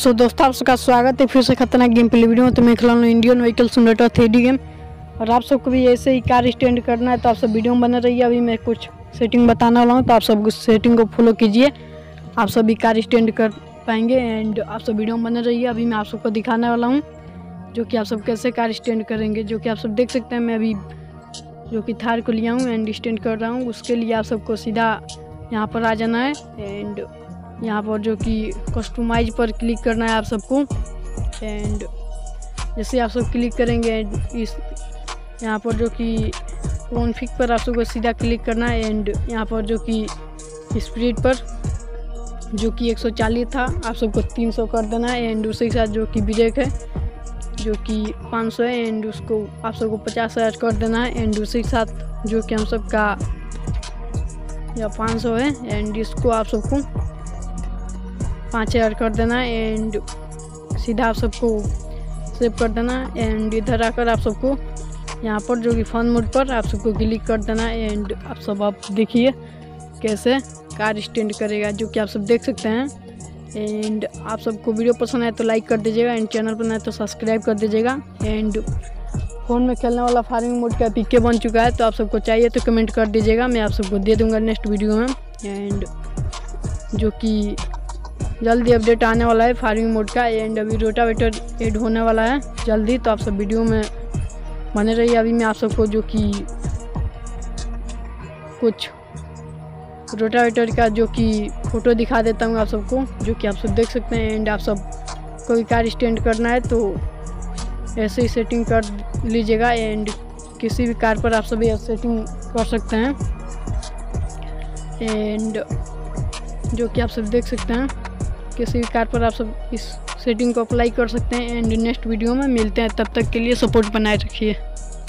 सो दोस्तों आप सबका स्वागत है फिर से खतरनाक गेम प्ले वीडियो में। तो मैं खेला हूँ Indian vehicle simulator 3D game और आप सबको भी ऐसे ही कार स्टैंड करना है। तो आप सब वीडियो में बने रहिए। अभी मैं कुछ सेटिंग बताने वाला हूँ तो आप सब उस सेटिंग को फॉलो कीजिए, आप सभी कार स्टैंड कर पाएंगे। एंड आप सब वीडियो में बने रहिए। अभी मैं आप सबको दिखाने वाला हूँ जो कि आप सब कैसे कार स्टैंड करेंगे, जो कि आप सब देख सकते हैं। मैं अभी जो कि थार को लिया हूँ एंड स्टैंड कर रहा हूँ। उसके लिए आप सबको सीधा यहाँ पर आ जाना है एंड यहाँ पर जो कि कस्टमाइज पर क्लिक करना है आप सबको। एंड जैसे आप सब क्लिक करेंगे इस यहाँ पर जो कि कॉन्फ़िग पर आप सबको सीधा क्लिक करना है। एंड यहाँ पर जो कि स्पीड पर जो कि 140 था आप सबको 300 कर देना है। एंड उसी के साथ जो कि ब्रेक है जो कि 500 है एंड उसको आप सबको 50 ऐड कर देना है। एंड उसी के साथ जो कि हम सबका या 500 है एंड इसको आप सबको 5 ऐड कर देना है। एंड सीधा आप सबको सेव कर देना है। एंड इधर आकर आप सबको यहाँ पर जो कि फन मोड पर आप सबको क्लिक कर देना है। एंड आप देखिए कैसे कार स्टैंड करेगा, जो कि आप सब देख सकते हैं। एंड आप सबको वीडियो पसंद आए तो लाइक कर दीजिएगा एंड चैनल पर नए तो सब्सक्राइब कर दीजिएगा। एंड फ़ोन में खेलने वाला फार्मिंग मोड का पीके बन चुका है, तो आप सबको चाहिए तो कमेंट कर दीजिएगा, मैं आप सबको दे दूँगा नेक्स्ट वीडियो में। एंड जो कि जल्दी अपडेट आने वाला है फार्मिंग मोड का। एंड अभी रोटावेटर ऐड होने वाला है जल्दी, तो आप सब वीडियो में बने रहिए। अभी मैं आप सबको जो कि कुछ रोटावेटर का जो कि फ़ोटो दिखा देता हूँ आप सबको, जो कि आप सब देख सकते हैं। एंड आप सब को भी कार स्टैंड करना है तो ऐसे ही सेटिंग कर लीजिएगा। एंड किसी भी कार पर आप सभी सेटिंग कर सकते हैं। एंड जो कि आप सब देख सकते हैं किसी भी कार पर आप सब इस सेटिंग को अप्लाई कर सकते हैं। एंड नेक्स्ट वीडियो में मिलते हैं, तब तक के लिए सपोर्ट बनाए रखिए।